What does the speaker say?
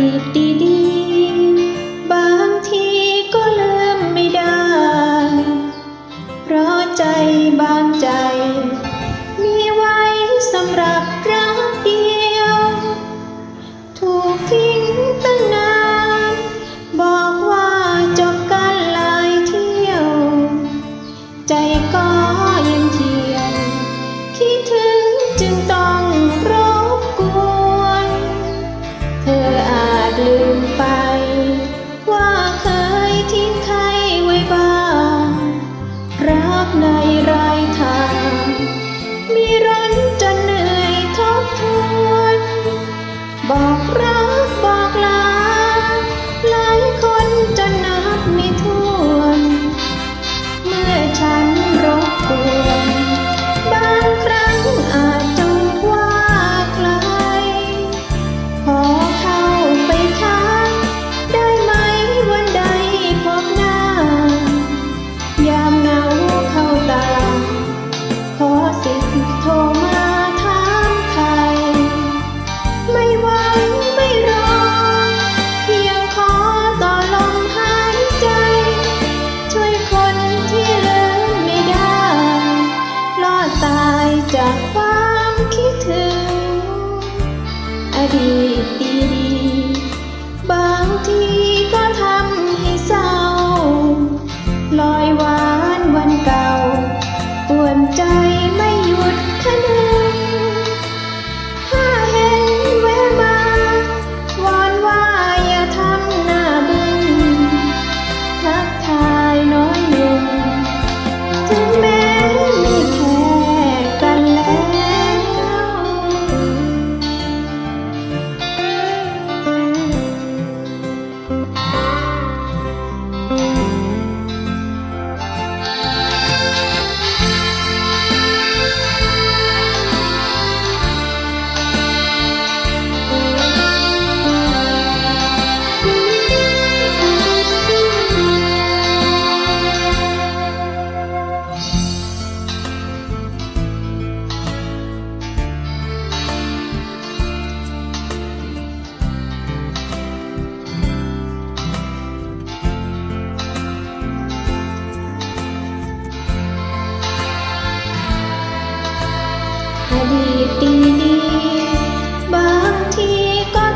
ตดีๆบางทีก็ลืมไม่ได้เพราะใจบางใจมีไว้สำหรับรักเดียวถูกทิ้งตั้งนานบอกว่าจบกันหลายเที่ยวใจก็ยังเทียนคิดถึงจึงต้องรบกวนเธออาจลืมไปว่าเคยทิ้งใครไว้บ้างรักในรายทางมีร้นจนเหนื่อยทบทวนบอกรักบอกลาหลายคนจนนับไม่ถ้วนเมื่อฉันรบกวนบางครั้งอาจจงว่าใครขอเข้าไปทักได้ไหมวันใดพบหน้ายามเหงาเข้าตาขอสิทธิ์โทรมาถามไทยไม่หวังไม่รอเพียงขอต่อลมหายใจช่วยคนที่ลืมไม่ได้รอดตายจากความคิดถึงอดีตดีๆบางทีก็ทำให้เศร้าลอยหวานวันเก่าปวนใจไม่หยุดคะนึงถ้าเห็นแวะมาวอนว่าอย่าทำหน้าบึ้งทักทายน้อยหนุ่มถึงแม้ไม่แค่กันแล้วอดีตดีๆบางทีก็